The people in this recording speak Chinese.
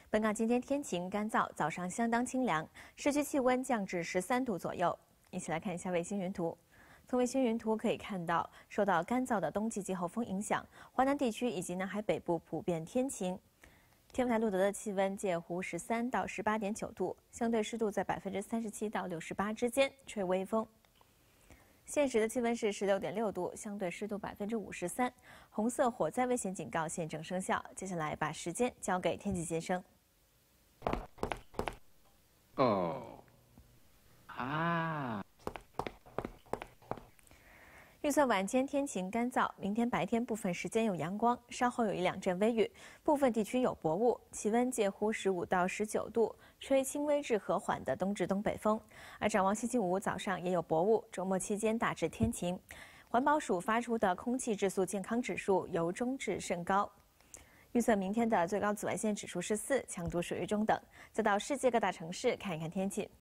本港今天天晴干燥，早上相当清凉，市区气温降至13度左右。一起来看一下卫星云图。从卫星云图可以看到，受到干燥的冬季季候风影响，华南地区以及南海北部普遍天晴。天文台录得的气温介乎13到18.9度，相对湿度在37%到68%之间，吹微风。现时的气温是16.6度，相对湿度53%，红色火灾危险警告现正生效。接下来把时间交给天气先生。预测晚间天晴干燥，明天白天部分时间有阳光，稍后有1、2阵微雨，部分地区有薄雾，气温介乎15到19度，吹轻微至和缓的东至东北风。而展望星期五早上也有薄雾，周末期间大致天晴。环保署发出的空气质素健康指数由中至甚高。预测明天的最高紫外线指数是4，强度属于中等。再到世界各大城市看一看天气。